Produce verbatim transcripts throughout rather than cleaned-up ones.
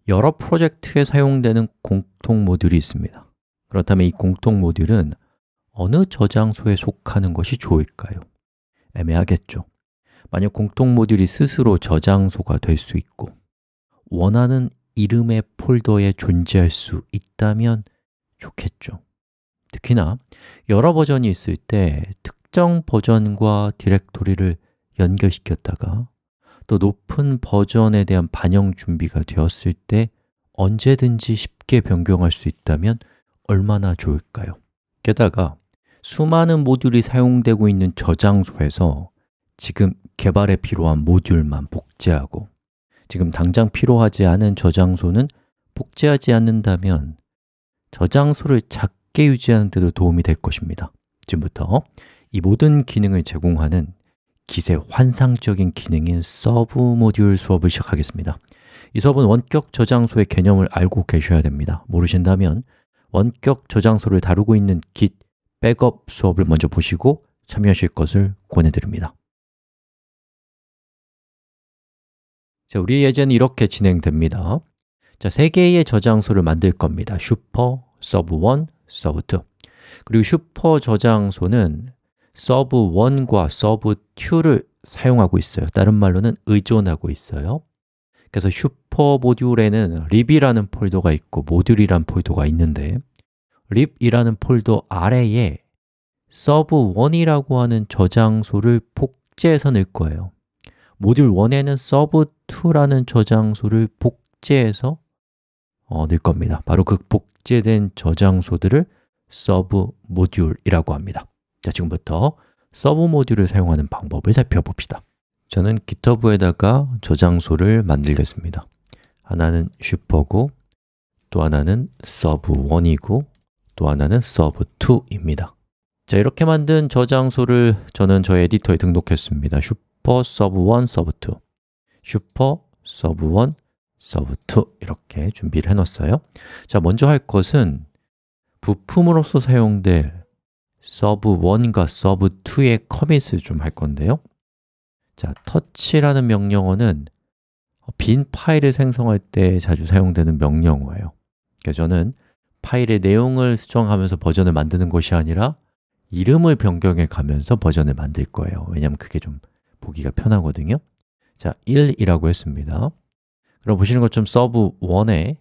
여러 프로젝트에 사용되는 공통 모듈이 있습니다. 그렇다면 이 공통 모듈은 어느 저장소에 속하는 것이 좋을까요? 애매하겠죠. 만약 공통 모듈이 스스로 저장소가 될 수 있고 원하는 이름의 폴더에 존재할 수 있다면 좋겠죠. 특히나 여러 버전이 있을 때 특정 버전과 디렉토리를 연결시켰다가 또 높은 버전에 대한 반영 준비가 되었을 때 언제든지 쉽게 변경할 수 있다면 얼마나 좋을까요? 게다가 수많은 모듈이 사용되고 있는 저장소에서 지금 개발에 필요한 모듈만 복제하고 지금 당장 필요하지 않은 저장소는 복제하지 않는다면 저장소를 작게 유지하는 데도 도움이 될 것입니다. 지금부터 이 모든 기능을 제공하는 기세 환상적인 기능인 서브 모듈 수업을 시작하겠습니다. 이 수업은 원격 저장소의 개념을 알고 계셔야 됩니다. 모르신다면 원격 저장소를 다루고 있는 Git 백업 수업을 먼저 보시고 참여하실 것을 권해드립니다. 자, 우리 예제는 이렇게 진행됩니다. 자, 세 개의 저장소를 만들 겁니다. 슈퍼, 서브 원, 서브 투. 그리고 슈퍼 저장소는 서브 원과 서브 투를 사용하고 있어요. 다른 말로는 의존하고 있어요. 그래서 슈퍼 모듈에는 lib이라는 폴더가 있고 모듈이라는 폴더가 있는데 lib이라는 폴더 아래에 서브 원이라고 하는 저장소를 복제해서 넣을 거예요. 모듈 원에는 서브 투라는 저장소를 복제해서 어, 넣을 겁니다. 바로 그 복제된 저장소들을 서브 모듈이라고 합니다. 자, 지금부터 서브 모듈을 사용하는 방법을 살펴봅시다. 저는 GitHub에다가 저장소를 만들겠습니다. 하나는 슈퍼고 또 하나는 서브 원이고 또 하나는 서브 투입니다. 자, 이렇게 만든 저장소를 저는 저의 에디터에 등록했습니다. 슈퍼, 서브 원, 서브 투 슈퍼, 서브 원, 서브 투 이렇게 준비를 해놨어요. 자, 먼저 할 것은 부품으로서 사용될 서브 원과 서브 투의 커밋을 좀 할 건데요. 자, touch라는 명령어는 빈 파일을 생성할 때 자주 사용되는 명령어예요. 그래서 저는 파일의 내용을 수정하면서 버전을 만드는 것이 아니라 이름을 변경해 가면서 버전을 만들 거예요. 왜냐하면 그게 좀 보기가 편하거든요. 자, 일이라고 했습니다. 그럼 보시는 것처럼 서브 원에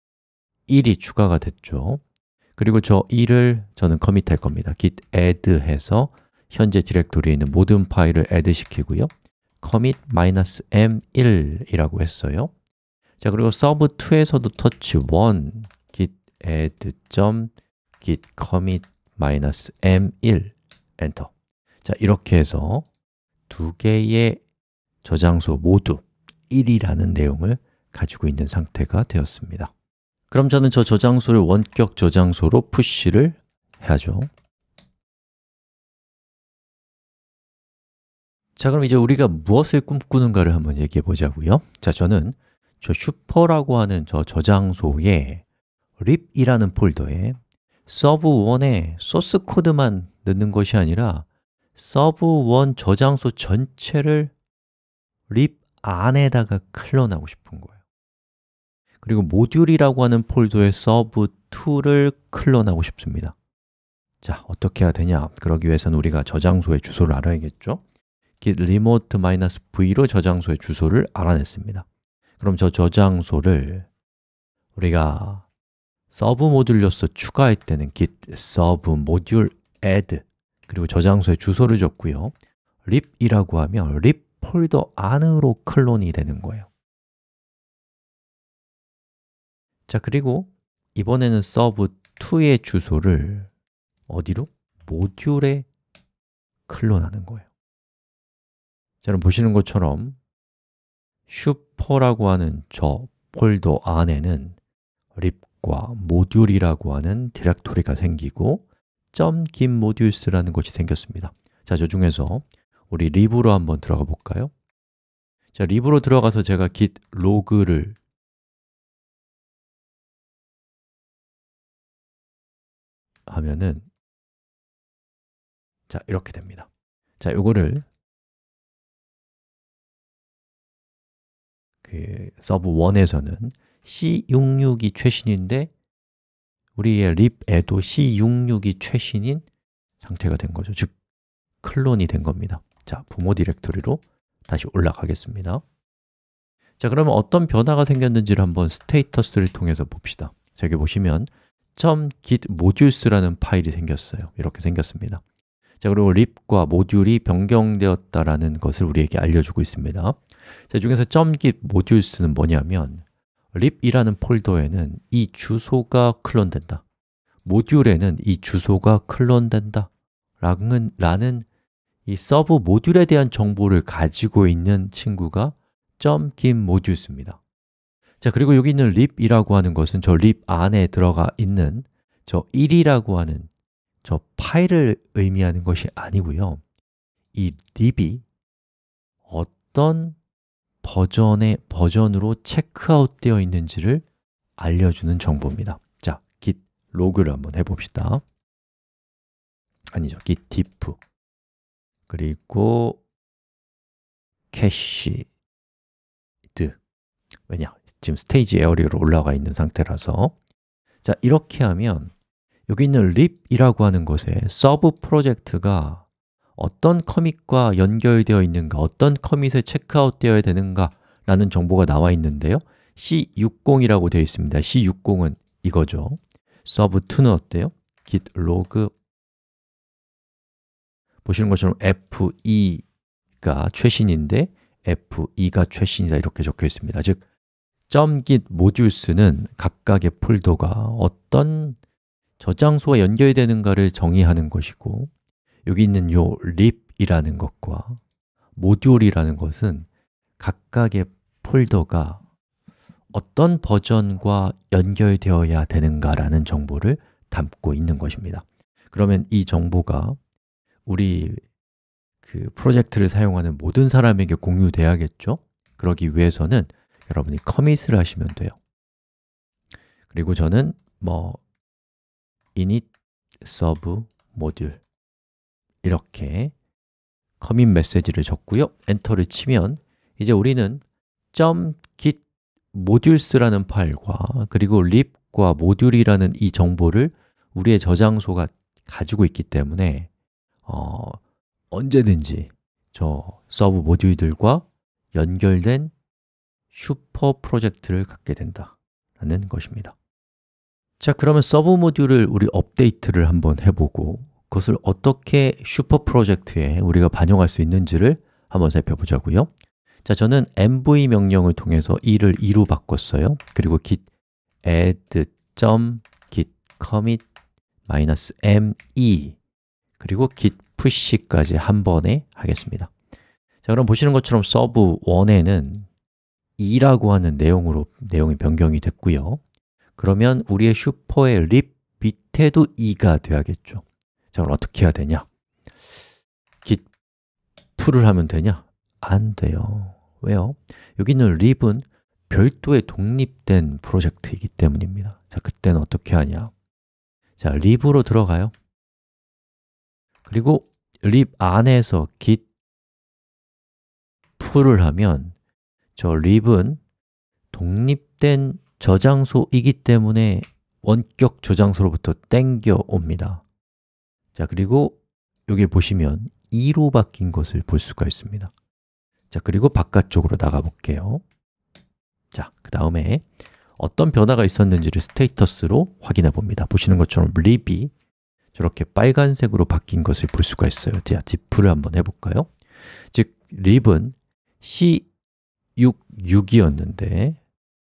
일이 추가가 됐죠. 그리고 저 일을 저는 커밋할 겁니다. git add 해서 현재 디렉토리에 있는 모든 파일을 add 시키고요. commit -엠 일이라고 했어요. 자, 그리고 서브 투에서도 touch 원 git add git commit -엠 일 엔터. 자, 이렇게 해서 두 개의 저장소 모두 일이라는 내용을 가지고 있는 상태가 되었습니다. 그럼 저는 저 저장소를 원격 저장소로 푸시를 해야죠. 자, 그럼 이제 우리가 무엇을 꿈꾸는가를 한번 얘기해 보자고요. 자, 저는 저 슈퍼라고 하는 저 저장소에 lib이라는 폴더에 서브 원에 소스 코드만 넣는 것이 아니라 서브 원 저장소 전체를 lib 안에다가 클론하고 싶은 거예요. 그리고 모듈이라고 하는 폴더에 서브 투를 클론하고 싶습니다. 자, 어떻게 해야 되냐? 그러기 위해서는 우리가 저장소의 주소를 알아야겠죠? git remote -v로 저장소의 주소를 알아냈습니다. 그럼 저 저장소를 우리가 서브 모듈로서 추가할 때는 git sub module add 그리고 저장소의 주소를 줬고요. lib이라고 하면 lib 폴더 안으로 클론이 되는 거예요. 자, 그리고 이번에는 서브 투의 주소를 어디로? 모듈에 클론하는 거예요. 자, 그럼 보시는 것처럼 슈퍼라고 하는 저 폴더 안에는 lib과 모듈이라고 하는 디렉토리가 생기고 .git modules라는 것이 생겼습니다. 자, 저 중에서 우리 lib로 한번 들어가 볼까요? 자, lib로 들어가서 제가 git log를 하면은 자, 이렇게 됩니다. 자, 요거를 그 서브 원에서는 씨 육십육이 최신인데 우리의 립에도 씨 육십육이 최신인 상태가 된 거죠. 즉, 클론이 된 겁니다. 자, 부모 디렉토리로 다시 올라가겠습니다. 자, 그러면 어떤 변화가 생겼는지를 한번 스테이터스를 통해서 봅시다. 자, 여기 보시면 .git modules.라는 파일이 생겼어요. 이렇게 생겼습니다. 자, 그리고 립과 모듈이 변경되었다라는 것을 우리에게 알려주고 있습니다. 자, 중에서 .git modules는 뭐냐면 립이라는 폴더에는 이 주소가 클론된다, 모듈에는 이 주소가 클론된다 라는, 라는 이 서브 모듈에 대한 정보를 가지고 있는 친구가 .git modules입니다. 자, 그리고 여기 있는 립이라고 하는 것은 저 립 안에 들어가 있는 저 일이라고 하는 저 파일을 의미하는 것이 아니고요. 이 립이 어떤 버전의 버전으로 체크아웃 되어 있는지를 알려주는 정보입니다. 자, git 로그를 한번 해봅시다. 아니죠, git diff 그리고 캐시드. 왜냐? 지금 스테이지 에어리어로 올라가 있는 상태라서. 자, 이렇게 하면 여기 있는 립이라고 하는 곳에 서브 프로젝트가 어떤 커밋과 연결되어 있는가, 어떤 커밋에 체크아웃 되어야 되는가 라는 정보가 나와 있는데요, 씨 육십이라고 되어 있습니다. 씨 육십은 이거죠. 서브 이는 어때요? git log 보시는 것처럼 에프 이가 최신인데 에프 이가 최신이다 이렇게 적혀 있습니다. 즉, .git modules는 각각의 폴더가 어떤 저장소와 연결되는가를 정의하는 것이고, 여기 있는 요 립이라는 것과 모듈이라는 것은 각각의 폴더가 어떤 버전과 연결되어야 되는가라는 정보를 담고 있는 것입니다. 그러면 이 정보가 우리 그 프로젝트를 사용하는 모든 사람에게 공유돼야겠죠? 그러기 위해서는 여러분이 커밋을 하시면 돼요. 그리고 저는 뭐 init sub module 이렇게 커밋 메시지를 적고요. 엔터를 치면 이제 우리는 .git modules라는 파일과 그리고 lib과 모듈이라는 이 정보를 우리의 저장소가 가지고 있기 때문에 어, 언제든지 저 서브 모듈들과 연결된 슈퍼 프로젝트를 갖게 된다는 것입니다. 자, 그러면 서브 모듈을 우리 업데이트를 한번 해보고 그것을 어떻게 슈퍼 프로젝트에 우리가 반영할 수 있는지를 한번 살펴보자고요. 자, 저는 엠브이 명령을 통해서 이를 이로 바꿨어요. 그리고 git add .git commit -me 그리고 git push까지 한 번에 하겠습니다. 자, 그럼 보시는 것처럼 서브 일에는 이라고 하는 내용으로 내용이 변경이 됐고요. 그러면 우리의 슈퍼의 립 밑에도 이가 돼야겠죠. 자, 그럼 어떻게 해야 되냐? git pull을 하면 되냐? 안 돼요. 왜요? 여기 있는 립은 별도의 독립된 프로젝트이기 때문입니다. 자, 그때는 어떻게 하냐? 자, 립으로 들어가요. 그리고 립 안에서 git pull을 하면 저 립은 독립된 저장소이기 때문에 원격 저장소로부터 땡겨 옵니다. 자, 그리고 여기 보시면 이로 바뀐 것을 볼 수가 있습니다. 자, 그리고 바깥쪽으로 나가 볼게요. 자, 그 다음에 어떤 변화가 있었는지를 스테이터스로 확인해 봅니다. 보시는 것처럼 립이 저렇게 빨간색으로 바뀐 것을 볼 수가 있어요. 자, diff를 한번 해볼까요? 즉, 립은 씨 육십육이었는데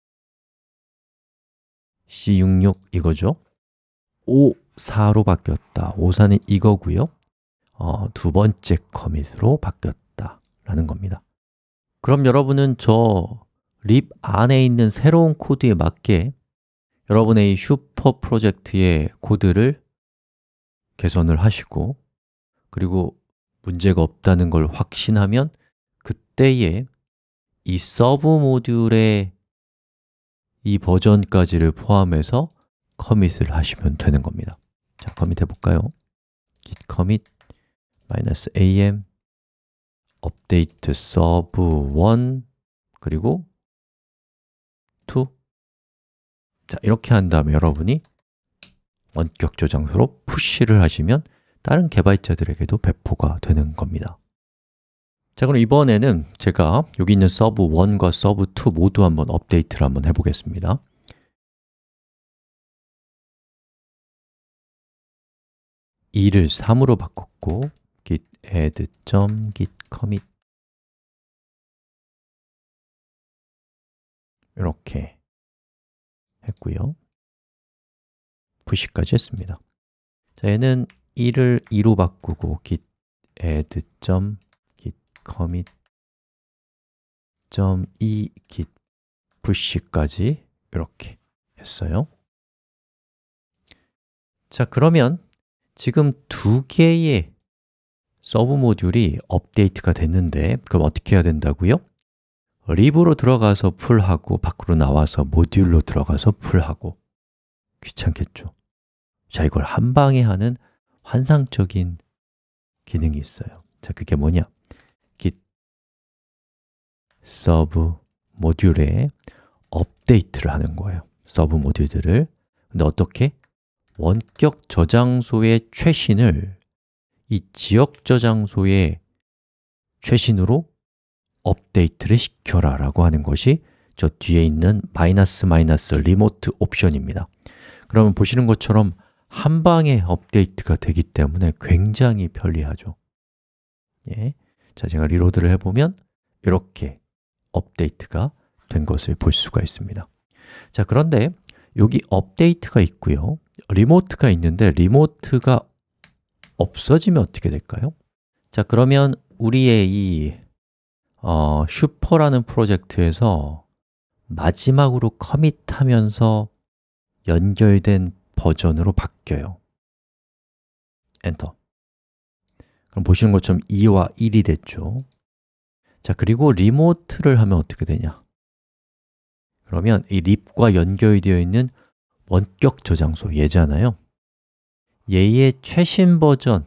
씨 육십육 이거죠? 오십사로 바뀌었다. 오십사는 이거고요. 어, 두 번째 커밋으로 바뀌었다라는 겁니다. 그럼 여러분은 저 립 안에 있는 새로운 코드에 맞게 여러분의 이 슈퍼 프로젝트의 코드를 개선을 하시고 그리고 문제가 없다는 걸 확신하면 그때에 이 서브 모듈의 이 버전까지를 포함해서 커밋을 하시면 되는 겁니다. 자, 커밋 해볼까요? git commit -am update sub 일 그리고 이 자, 이렇게 한 다음에 여러분이 원격 저장소로 푸시를 하시면 다른 개발자들에게도 배포가 되는 겁니다. 자, 그럼 이번에는 제가 여기 있는 서브 원과 서브 투 모두 한번 업데이트를 한번 해보겠습니다. 이를 삼으로 바꿨고 git add git commit 이렇게 했고요. 푸시까지 했습니다. 자, 얘는 일을 이로 바꾸고 git add git commit 이 git push까지 이렇게 했어요. 자, 그러면 지금 두 개의 서브 모듈이 업데이트가 됐는데 그럼 어떻게 해야 된다고요? lib로 들어가서 풀하고 밖으로 나와서 모듈로 들어가서 풀하고 귀찮겠죠? 자, 이걸 한 방에 하는 환상적인 기능이 있어요. 자, 그게 뭐냐? git 서브 모듈에 업데이트를 하는 거예요. 서브 모듈들을. 근데 어떻게? 원격 저장소의 최신을 이 지역 저장소의 최신으로 업데이트를 시켜라 라고 하는 것이 저 뒤에 있는 마이너스 마이너스 리모트 옵션입니다. 그러면 보시는 것처럼 한 방에 업데이트가 되기 때문에 굉장히 편리하죠. 예. 자, 제가 리로드를 해보면 이렇게 업데이트가 된 것을 볼 수가 있습니다. 자, 그런데 여기 업데이트가 있고요. 리모트가 있는데 리모트가 없어지면 어떻게 될까요? 자, 그러면 우리의 이 어, 슈퍼라는 프로젝트에서 마지막으로 커밋하면서 연결된 버전으로 바뀌어요. 엔터. 그럼 보시는 것처럼 이와 일이 됐죠. 자, 그리고 리모트를 하면 어떻게 되냐? 그러면 이 립과 연결되어 있는 원격 저장소 얘잖아요. 얘의 최신 버전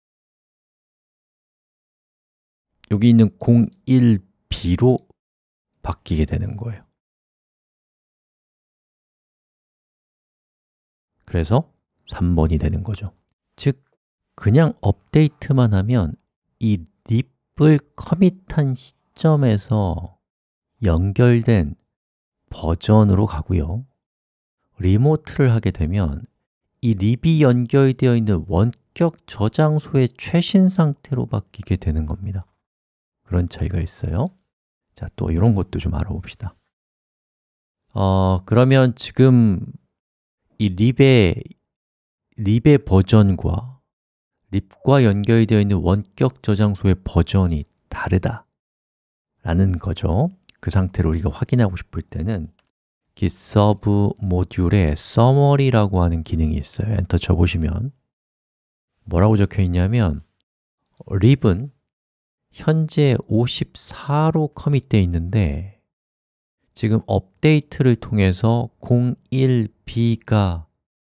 여기 있는 공일 비로 바뀌게 되는 거예요. 그래서 삼 번이 되는 거죠. 즉, 그냥 업데이트만 하면 이 립을 커밋한 시점에서 연결된 버전으로 가고요. 리모트를 하게 되면 이 립이 연결되어 있는 원격 저장소의 최신 상태로 바뀌게 되는 겁니다. 그런 차이가 있어요. 자, 또 이런 것도 좀 알아봅시다. 어, 그러면 지금 이 립의 립의 버전과 립과 연결되어 있는 원격 저장소의 버전이 다르다 라는 거죠. 그 상태로 우리가 확인하고 싶을 때는 git sub 모듈에 summary라고 하는 기능이 있어요. 엔터 쳐보시면 뭐라고 적혀 있냐면 립은 현재 오십사로 커밋되어 있는데 지금 업데이트를 통해서 공일 비가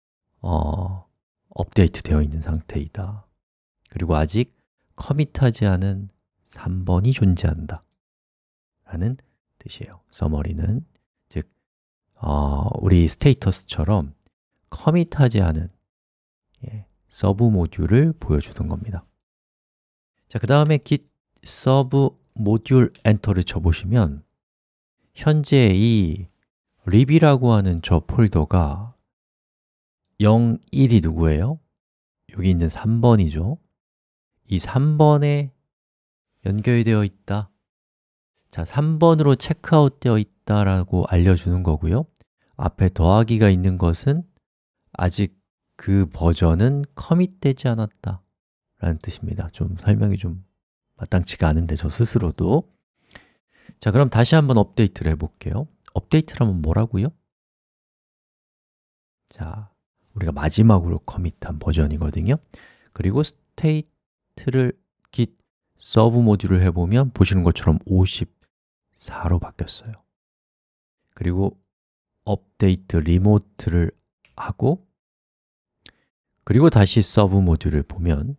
어, 업데이트 되어 있는 상태이다. 그리고 아직 커밋하지 않은 삼 번이 존재한다 라는 뜻이에요. summary는 즉 어, 우리 스테이터스처럼 커밋하지 않은 예, 서브 모듈을 보여주는 겁니다. 자, 그 다음에 git sub 모듈 엔터를 쳐보시면 현재 이 lib이라고 하는 저 폴더가 영, 일이 누구예요? 여기 있는 삼 번이죠. 이 삼 번에 연결되어 있다. 자, 삼 번으로 체크아웃 되어 있다라고 알려주는 거고요. 앞에 더하기가 있는 것은 아직 그 버전은 커밋되지 않았다 라는 뜻입니다. 좀 설명이 좀 마땅치가 않은데 저 스스로도. 자, 그럼 다시 한번 업데이트를 해볼게요. 업데이트를 하면 뭐라고요? 자, 우리가 마지막으로 커밋한 버전이거든요. 그리고 스테이트를 git sub 모듈을 해보면 보시는 것처럼 오십사로 바뀌었어요. 그리고 업데이트 리모트를 하고 그리고 다시 서브 모듈을 보면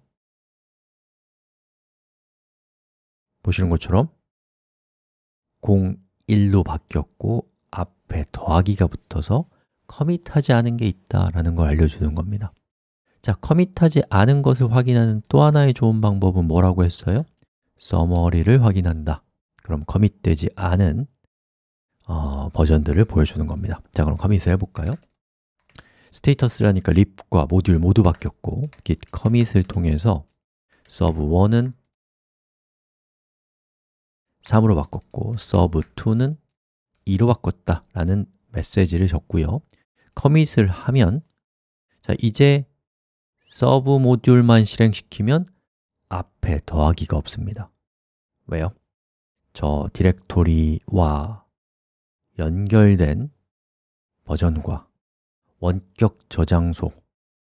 보시는 것처럼 공일로 바뀌었고 앞에 더하기가 붙어서 커밋하지 않은 게 있다라는 걸 알려주는 겁니다. 자, 커밋하지 않은 것을 확인하는 또 하나의 좋은 방법은 뭐라고 했어요? 서머리를 확인한다. 그럼 커밋되지 않은 어, 버전들을 보여주는 겁니다. 자, 그럼 커밋을 해볼까요? 스테이터스라니까 립과 모듈 모두 바뀌었고 git commit을 통해서 서브 일은 삼으로 바꿨고 서브 이는 이로 바꿨다 라는 메시지를 적고요. 커밋을 하면 자, 이제 서브 모듈만 실행시키면 앞에 더하기가 없습니다. 왜요? 저 디렉토리와 연결된 버전과 원격 저장소의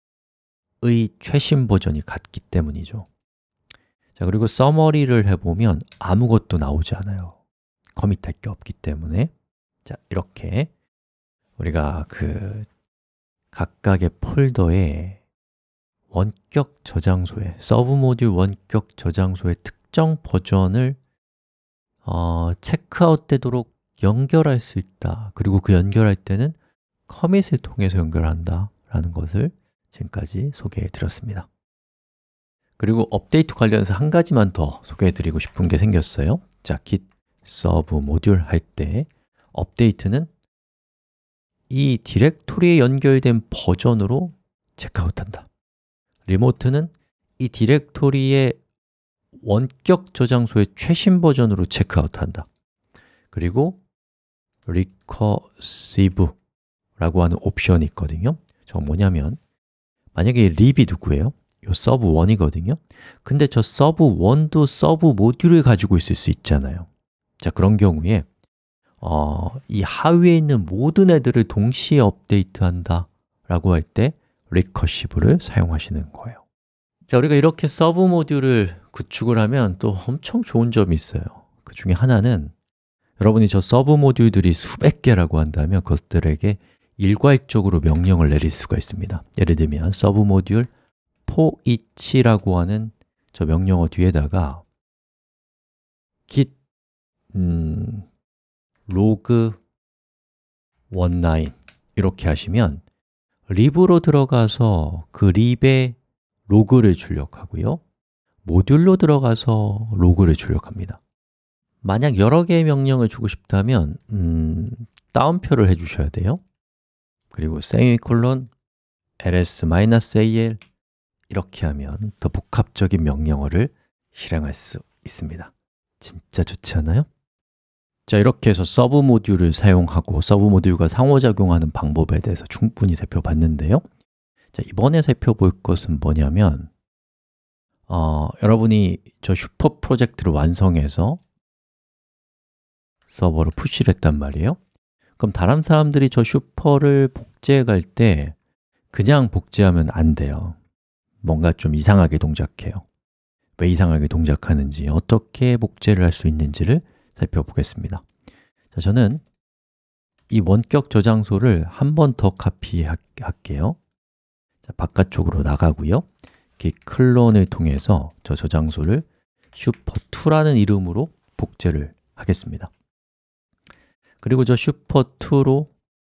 최신 버전이 같기 때문이죠. 자, 그리고 서머리를 해보면 아무것도 나오지 않아요. 커밋할 게 없기 때문에. 자, 이렇게 우리가 그 각각의 폴더에 원격 저장소에 서브 모듈 원격 저장소의 특정 버전을 어, 체크아웃 되도록 연결할 수 있다. 그리고 그 연결할 때는 커밋을 통해서 연결한다 라는 것을 지금까지 소개해 드렸습니다. 그리고 업데이트 관련해서 한 가지만 더 소개해 드리고 싶은 게 생겼어요. 자, git serve 모듈 할 때 업데이트는 이 디렉토리에 연결된 버전으로 체크아웃한다. 리모트는 이 디렉토리의 원격 저장소의 최신 버전으로 체크아웃한다. 그리고 recursive 라고 하는 옵션이 있거든요. 저 뭐냐면 만약에 립이 누구예요? 요 서브 일이거든요. 근데 저 서브 일도 서브 모듈을 가지고 있을 수 있잖아요. 자, 그런 경우에 어, 이 하위에 있는 모든 애들을 동시에 업데이트한다 라고 할 때 recursive를 사용하시는 거예요. 자, 우리가 이렇게 서브 모듈을 구축을 하면 또 엄청 좋은 점이 있어요. 그 중에 하나는 여러분이 저 서브 모듈들이 수백 개라고 한다면 그것들에게 일괄적으로 명령을 내릴 수가 있습니다. 예를 들면 서브 모듈 for each라고 하는 저 명령어 뒤에다가 git 음, log 십구 이렇게 하시면 립으로 들어가서 그 립에 로그를 출력하고요. 모듈로 들어가서 로그를 출력합니다. 만약 여러 개의 명령을 주고 싶다면 음, 따옴표를 해주셔야 돼요. 그리고 세미콜론 ls-al 이렇게 하면 더 복합적인 명령어를 실행할 수 있습니다. 진짜 좋지 않아요? 자, 이렇게 해서 서브 모듈을 사용하고 서브 모듈과 상호작용하는 방법에 대해서 충분히 살펴봤는데요. 자, 이번에 살펴볼 것은 뭐냐면 어, 여러분이 저 슈퍼 프로젝트를 완성해서 서버로 푸시를 했단 말이에요. 그럼 다른 사람들이 저 슈퍼를 복제해 갈 때 그냥 복제하면 안 돼요. 뭔가 좀 이상하게 동작해요. 왜 이상하게 동작하는지, 어떻게 복제를 할 수 있는지를 살펴보겠습니다. 자, 저는 이 원격 저장소를 한 번 더 카피할게요. 자, 바깥쪽으로 나가고요. git 클론을 통해서 저 저장소를 슈퍼이라는 이름으로 복제를 하겠습니다. 그리고 저 슈퍼이로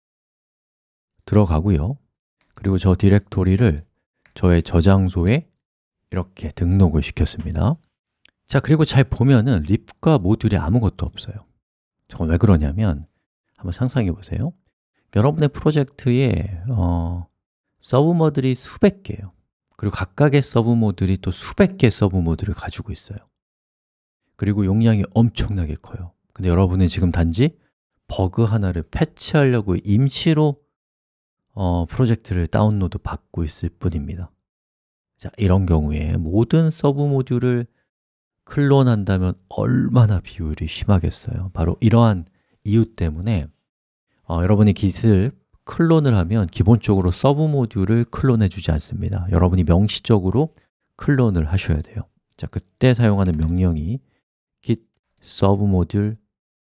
들어가고요. 그리고 저 디렉토리를 저의 저장소에 이렇게 등록을 시켰습니다. 자, 그리고 잘 보면은 립과 모듈이 아무것도 없어요. 저건 왜 그러냐면 한번 상상해 보세요. 여러분의 프로젝트에 어, 서브모들이 수백 개예요. 그리고 각각의 서브모들이 또 수백 개 서브모들을 가지고 있어요. 그리고 용량이 엄청나게 커요. 근데 여러분은 지금 단지 버그 하나를 패치하려고 임시로 어, 프로젝트를 다운로드 받고 있을 뿐입니다. 자, 이런 경우에 모든 서브 모듈을 클론한다면 얼마나 비효율이 심하겠어요. 바로 이러한 이유 때문에 어, 여러분이 git을 클론을 하면 기본적으로 서브 모듈을 클론해 주지 않습니다. 여러분이 명시적으로 클론을 하셔야 돼요. 자, 그때 사용하는 명령이 git serve 모듈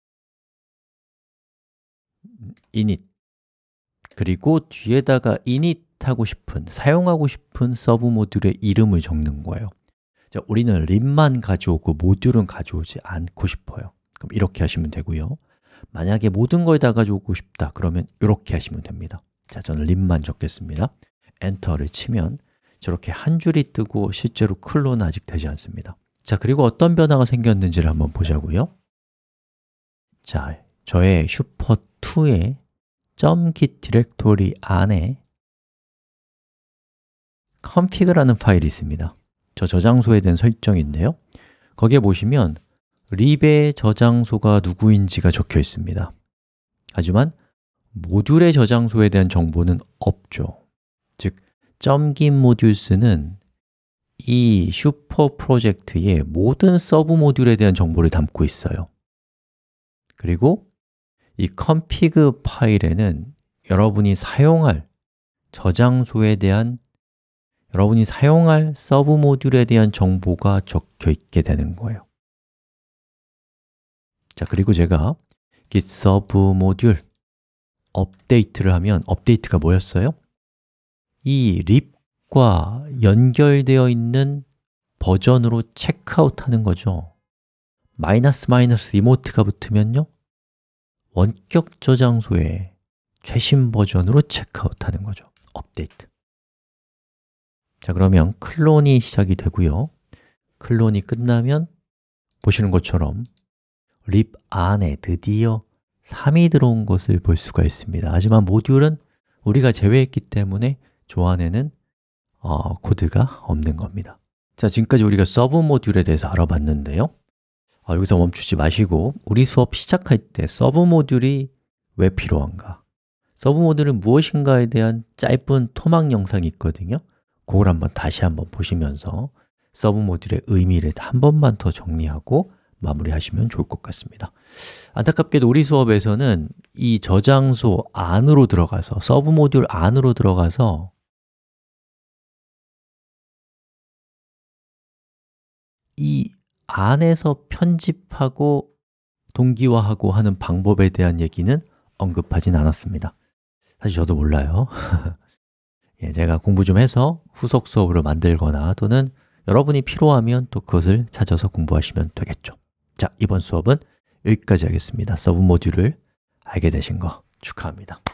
init 그리고 뒤에다가 init 하고 싶은, 사용하고 싶은 서브 모듈의 이름을 적는 거예요. 자, 우리는 립만 가져오고 모듈은 가져오지 않고 싶어요. 그럼 이렇게 하시면 되고요. 만약에 모든 걸 다 가져오고 싶다 그러면 이렇게 하시면 됩니다. 자, 저는 립만 적겠습니다. 엔터를 치면 저렇게 한 줄이 뜨고 실제로 클론은 아직 되지 않습니다. 자, 그리고 어떤 변화가 생겼는지를 한번 보자고요. 자, 저의 슈퍼이의 .git 디렉토리 안에 config라는 파일이 있습니다. 저 저장소에 대한 설정인데요. 거기에 보시면 립의 저장소가 누구인지가 적혀 있습니다. 하지만 모듈의 저장소에 대한 정보는 없죠. 즉, .git 모듈스는 이 슈퍼 프로젝트의 모든 서브 모듈에 대한 정보를 담고 있어요. 그리고 이 config 파일에는 여러분이 사용할 저장소에 대한 여러분이 사용할 서브 모듈에 대한 정보가 적혀 있게 되는 거예요. 자, 그리고 제가 git sub 모듈 업데이트를 하면 업데이트가 뭐였어요? 이 립과 연결되어 있는 버전으로 체크아웃 하는 거죠. 마이너스 마이너스 리모트가 붙으면요, 원격 저장소에 최신 버전으로 체크아웃 하는 거죠. 업데이트. 자, 그러면 클론이 시작이 되고요. 클론이 끝나면 보시는 것처럼 립 안에 드디어 삼이 들어온 것을 볼 수가 있습니다. 하지만 모듈은 우리가 제외했기 때문에 저 안에는 어, 코드가 없는 겁니다. 자, 지금까지 우리가 서브 모듈에 대해서 알아봤는데요. 어, 여기서 멈추지 마시고 우리 수업 시작할 때 서브 모듈이 왜 필요한가? 서브 모듈은 무엇인가에 대한 짧은 토막 영상이 있거든요. 그걸 한번 다시 한번 보시면서 서브 모듈의 의미를 한 번만 더 정리하고 마무리하시면 좋을 것 같습니다. 안타깝게도 우리 수업에서는 이 저장소 안으로 들어가서 서브 모듈 안으로 들어가서 이 안에서 편집하고 동기화하고 하는 방법에 대한 얘기는 언급하진 않았습니다. 사실 저도 몰라요. 예, 제가 공부 좀 해서 후속 수업으로 만들거나 또는 여러분이 필요하면 또 그것을 찾아서 공부하시면 되겠죠. 자, 이번 수업은 여기까지 하겠습니다. 서브 모듈을 알게 되신 거 축하합니다.